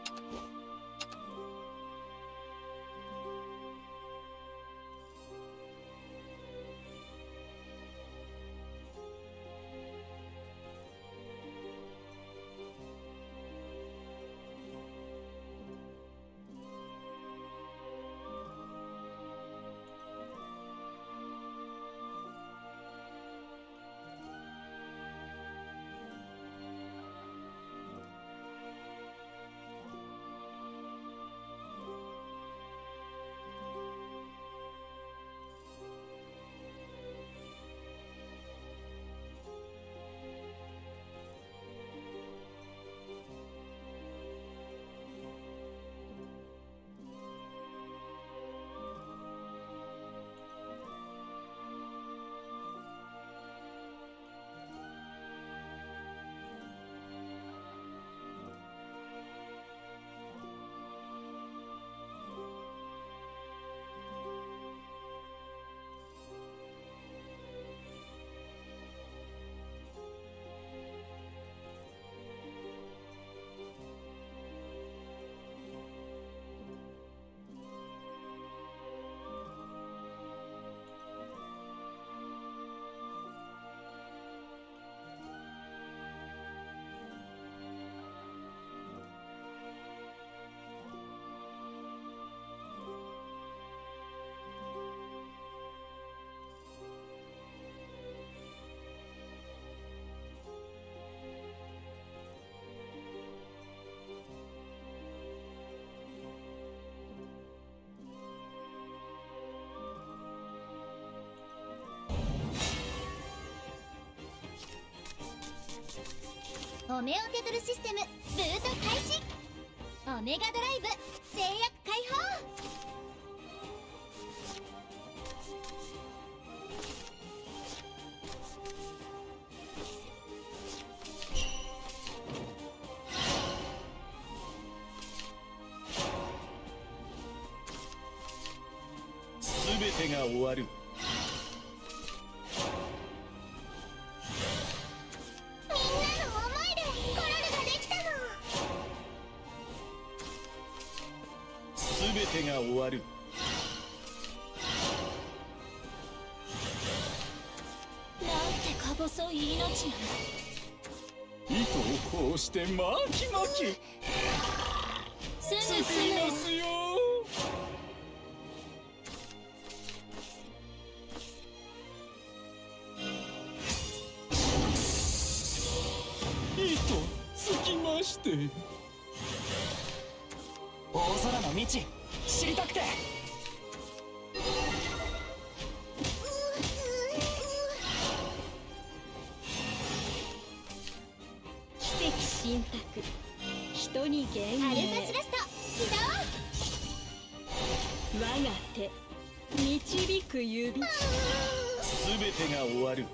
オメオテトルシステムブート開始。オメガドライブ制約解放。 全てが終わる。全てが終わる。 なんてか細い命なの。 糸をこうして巻き巻きすぐつきますよ。糸つきまして。 大空の道知りたくて。 奇跡神託人に幻影。アルファスラスト起動。我が手導く指。 全てが終わる。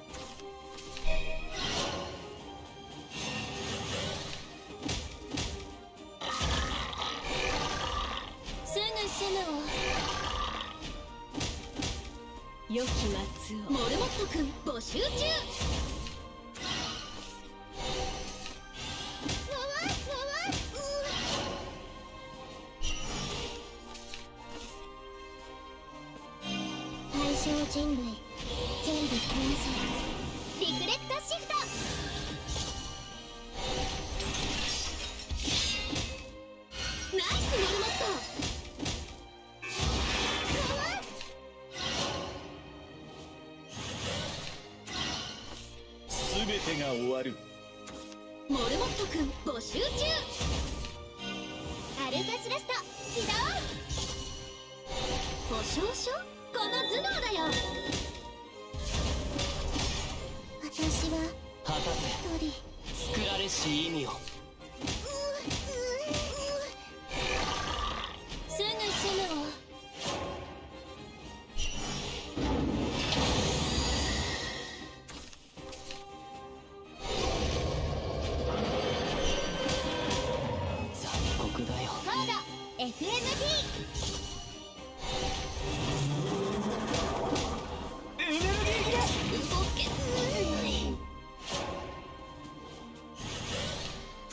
良き末を。モルモット君募集中。対象人類全部転送。リフレクトシフト。ナイスモルモット。 全てが終わる。 モルモット君募集中。アルファスラスト起動。保証書この頭脳だよ。私は果たせ一人。 作られし意味を。 すぐ死ぬわ。コード FMD。 エネルギー切れ。 動けない。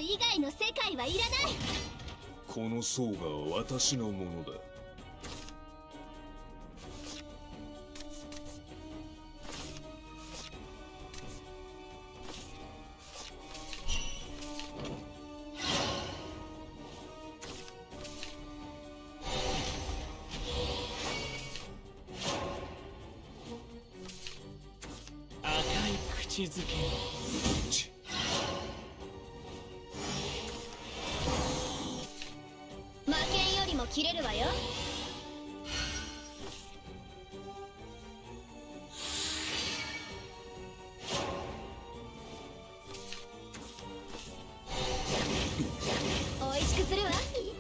以外の世界はいらない。 この層が私のものだ。 赤い口づけ。 負けんよりも切れるわよ。美味しくするわ。痛い。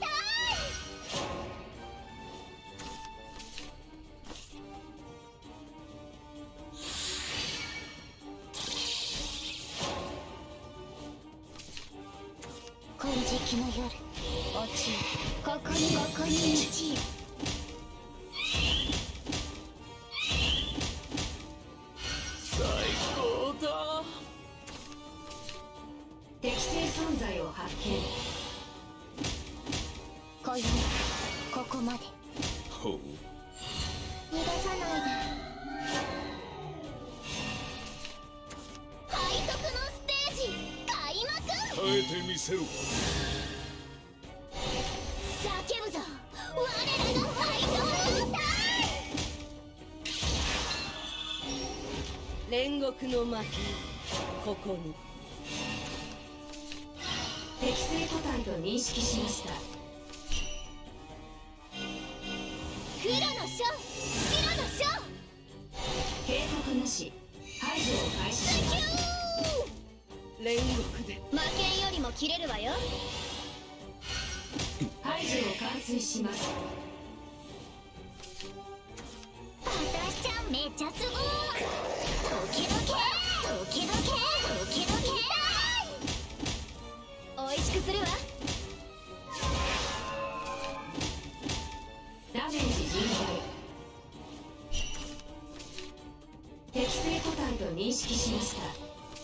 金色の夜落ちる。ここに満ちる。 最高だ。 適正存在を発見。 今宵ここまで。 ほう。 逃がさないで。背徳のステージ開幕。 耐えてみせろ。 叫ぶぞ我らのファイトモーター。 煉獄の巻ここに。適正個体と認識しました。 黒の章白の章。 警告なし。排除を開始します。煉獄で負けんよりも切れるわよ。 排除を完遂します。 私ちゃんめっちゃすごい。時々美味しくするわ。 ダメージ甚大。適正個体と認識しました。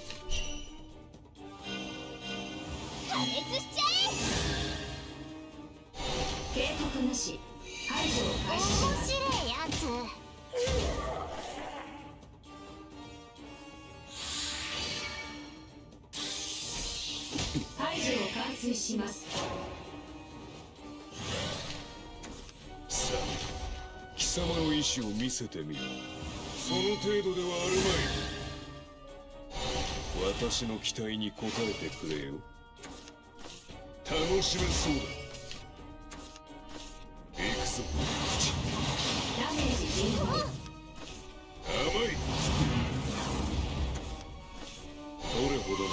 破滅しちゃ警告なし。排除をえ。 開始します。 面白いやつ。 排除を完遂します。 さあ、貴様の意志を見せてみろ。その程度ではあるまい。私の期待に応えてくれよ。楽しめそうだ。行くぞ。 ダメージ甚大。 甘い。どれほどの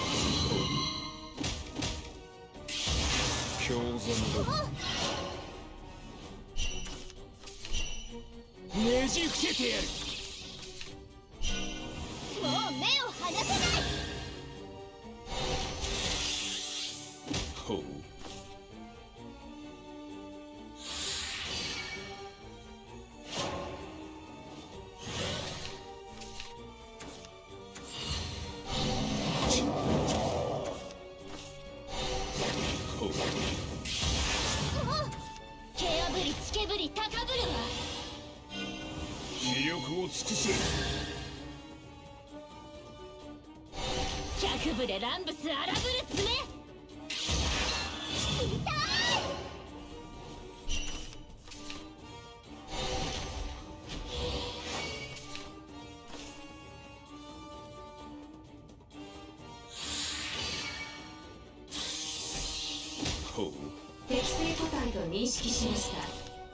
興ざめだ。 ねじ伏せてやる。 もう目を離さない。 ほう。ほう。 毛あぶりつけぶり高ぶるわ。 気力を尽くせ。 百部で乱舞す荒ぶる爪。痛い。 ほう。 適正個体と認識しました。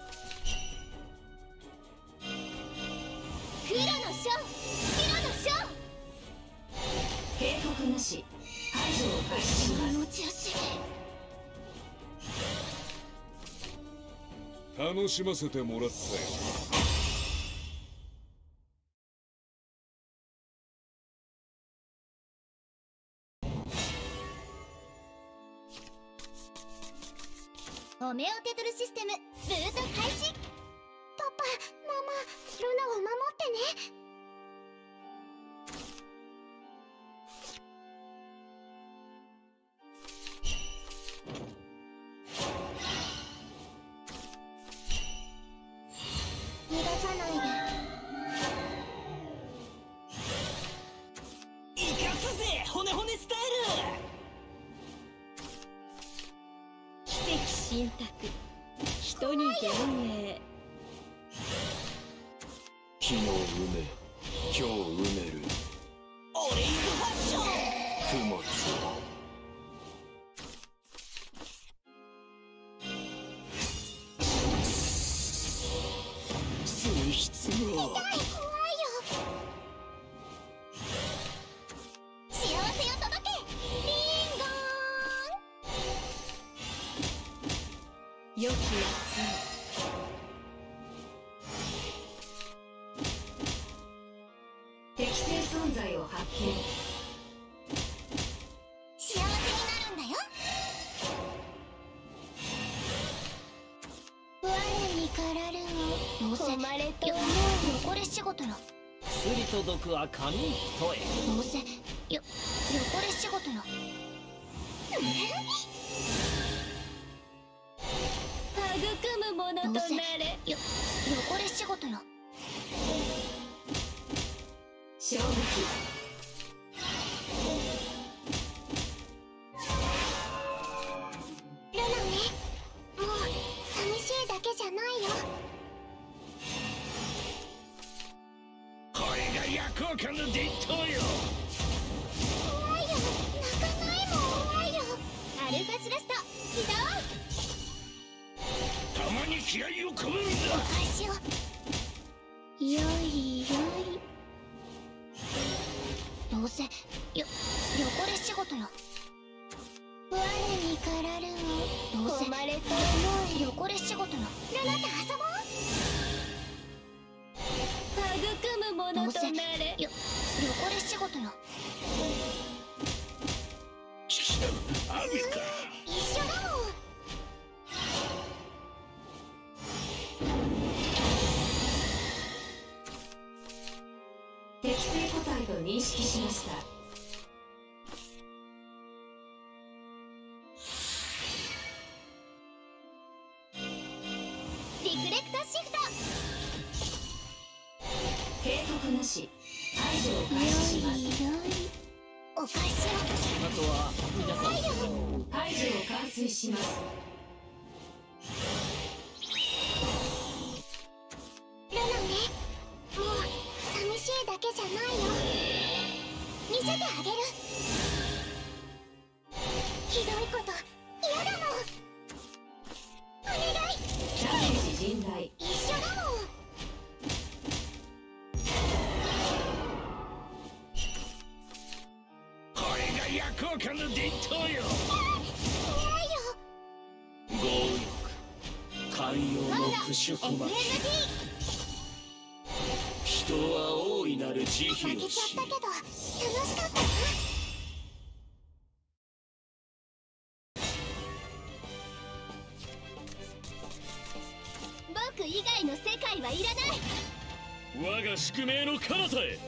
黒の章白の章。 警告なし。排除を開始します。 持ち足。 楽しませてもらったよ。 ホメオテトルシステムブート開始。パパ、ママ、ルナを守ってね。 骨骨スタイル。 奇跡信託、人に幻影。 昨日埋め今日埋めるオレイズファッション。 供物水質も怖いよ。幸せを届け、リンゴーン。 良き夏。適正存在を発見。 幸せになるんだよ。我にからるをどうせ誉れと汚れ仕事の薬と毒は紙一重。 どうせ汚れ仕事の育むものとなどうせれ。 汚れ仕事の勝負機。 ルナね、もう寂しいだけじゃないよ。 これが夜行館の伝統よ。 怖いよ、泣かないもん。怖いよ。アルファスラスト起動。 たまに気合を込めるんだ。 お返しを。よいよい。どうせ汚れ仕事の我にからるをどうせ誉れと汚れ仕事のルナと遊ぼう。 育むものとなれ。 汚れ仕事のアビか。 一緒だもん。 適正個体と認識しました。 リフレクトシフト。 警告なし。排除を開始します。 お返しを。 あとは皆さん排除を完遂します。 ルナね、もう寂しいだけじゃないよ。見せてあげる。ひどいこと嫌だもん。お願い。 ダメージ甚大。 一緒だもん。 これが夜行館の伝統よ。 怖いよ。 強力寛容の不織膜。 FND 人は大いなる慈悲負けちゃをしったけど楽しかったな。僕以外の世界はいらない。 我が宿命の彼方へ。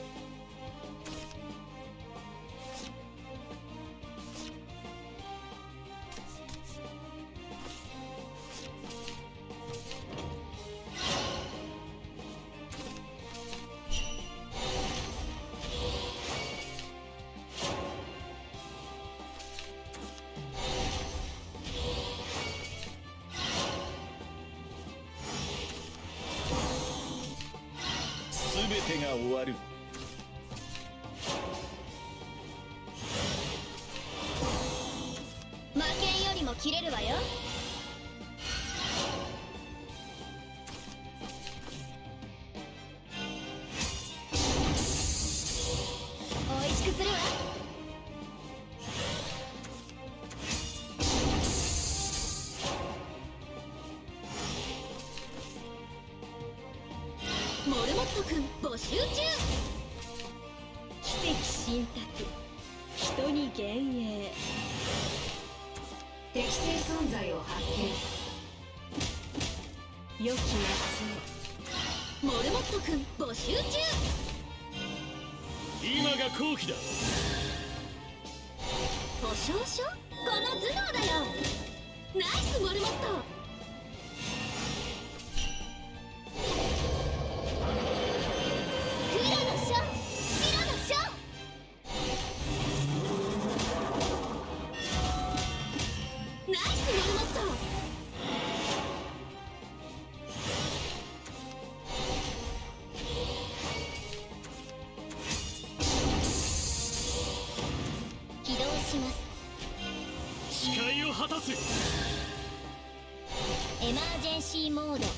全てが終わる。 負けんよりも切れるわよ。おいしくするわ。モルモットくん募集中。 奇跡信託、人に幻影。適正存在を発見。良き夏モルモットくん募集中。 今が好機だ。 保証書？この頭脳だよ。ナイスモルモット。黒の書、白の書。 シーモード。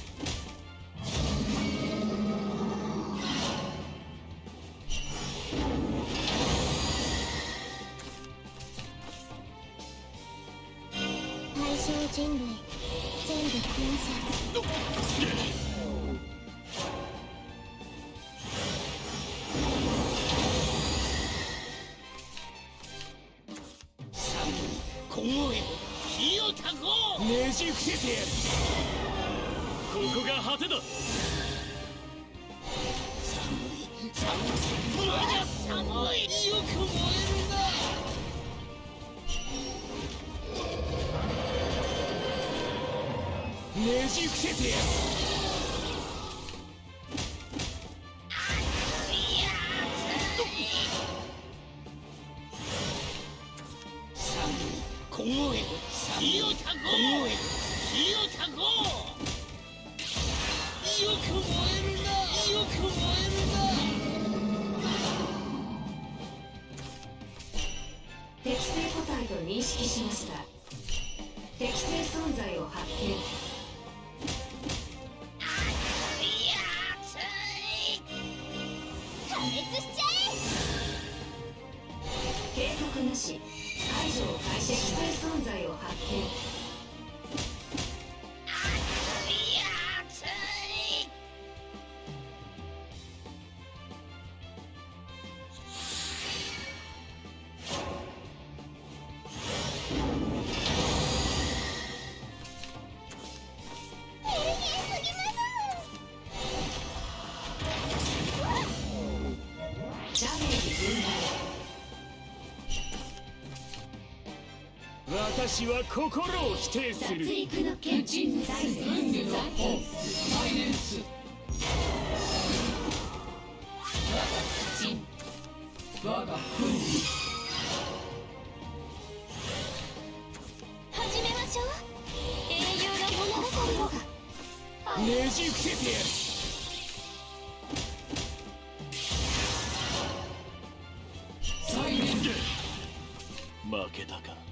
対象人類全部クン今後へ火をたこう。 ねじ伏せてやる。 ここが果てだ。まだ寒い。よく燃えるな。 ねじ伏せてやる。 今後へ火をたこう。火をたこう。よく燃えるな。よく燃えるな。 適正個体と認識しました。適正存在を発見。 破滅しちゃえ。 警告なし。排除を開始。適正存在を発見。ダメージ分断。 私は心を否定する。 脱陸の剣人大戦の本サイレンス。我が奮起。 始めましょう。英雄の物語を。 ねじ伏せてやる。 サイレンス。負けたか。